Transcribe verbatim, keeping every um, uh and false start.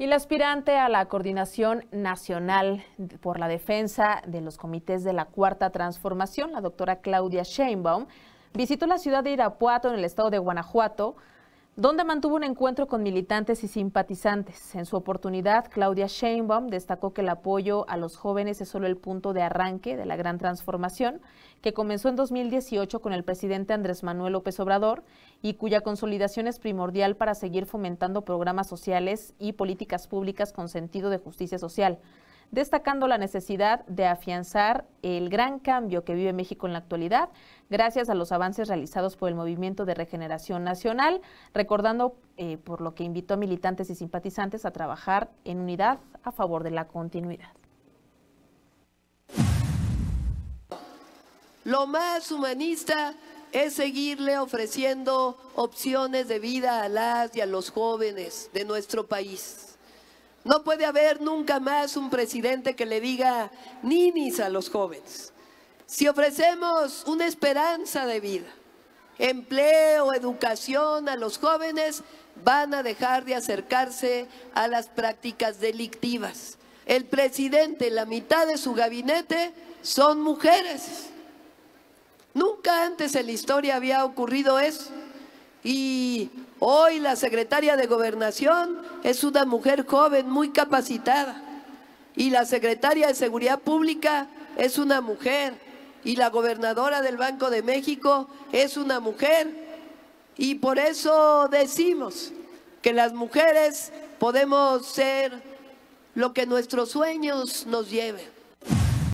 Y la aspirante a la Coordinación Nacional por la Defensa de los Comités de la Cuarta Transformación, la doctora Claudia Sheinbaum, visitó la ciudad de Irapuato, en el estado de Guanajuato, donde mantuvo un encuentro con militantes y simpatizantes. En su oportunidad, Claudia Sheinbaum destacó que el apoyo a los jóvenes es solo el punto de arranque de la gran transformación que comenzó en dos mil dieciocho con el presidente Andrés Manuel López Obrador y cuya consolidación es primordial para seguir fomentando programas sociales y políticas públicas con sentido de justicia social, destacando la necesidad de afianzar el gran cambio que vive México en la actualidad, gracias a los avances realizados por el Movimiento de Regeneración Nacional, recordando eh, por lo que invitó a militantes y simpatizantes a trabajar en unidad a favor de la continuidad. Lo más humanista es seguirle ofreciendo opciones de vida a las y a los jóvenes de nuestro país. No puede haber nunca más un presidente que le diga ninis a los jóvenes. Si ofrecemos una esperanza de vida, empleo, educación a los jóvenes, van a dejar de acercarse a las prácticas delictivas. El presidente, la mitad de su gabinete son mujeres. Nunca antes en la historia había ocurrido eso. Y hoy la secretaria de Gobernación es una mujer joven, muy capacitada. Y la secretaria de Seguridad Pública es una mujer. Y la gobernadora del Banco de México es una mujer. Y por eso decimos que las mujeres podemos ser lo que nuestros sueños nos lleven.